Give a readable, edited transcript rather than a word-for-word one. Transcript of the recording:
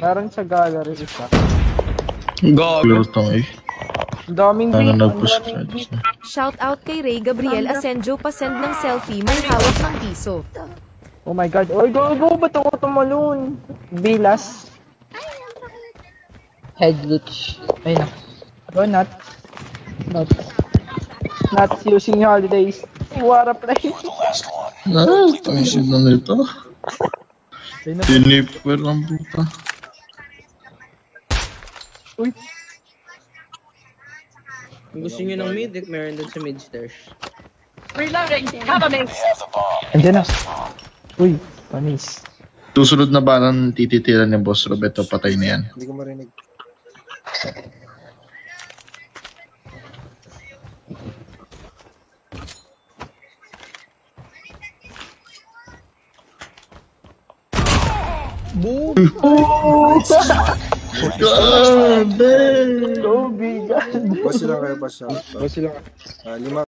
Meron sa gallery isa. Gago. Daming Ano beat. nag-push Shout out kay Ray Gabriel Asenjo pa-send ng selfie may hawak ng piso. Oh my god. Oy, go. Ba't ako tumalun? Bilas. Head glitch. Ay na. Go, Nat. Nat's using holidays. What a play. Tangisid na nito. Tinipper ang puta. Uy. Kung gusto nyo ng mid, meron dun sa mid stairs. Reloading! Cover me! Andiyan na. Uy, panis. Susunod na balang tititira ni Boss Roberto, patay na yan. Hindi ko marinig. Boom! God damn! Go, big god. Boss lang kayo, boss. 5.